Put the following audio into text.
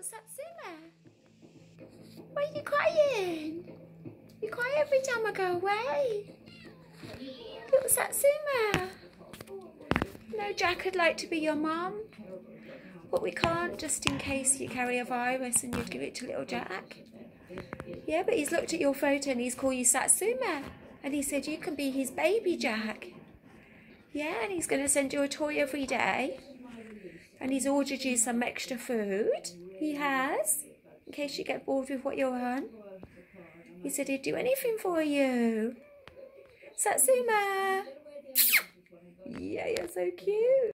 Little Satsuma. Why are you crying? You cry every time I go away. Little Satsuma. No, Jack would like to be your mum, but we can't, just in case you carry a virus and you'd give it to little Jack. Yeah, but he's looked at your photo and he's called you Satsuma. And he said you can be his baby Jack. Yeah, and he's going to send you a toy every day. And he's ordered you some extra food. He has, in case you get bored with what you're on. He said he'd do anything for you. Satsuma! Yeah, you're so cute.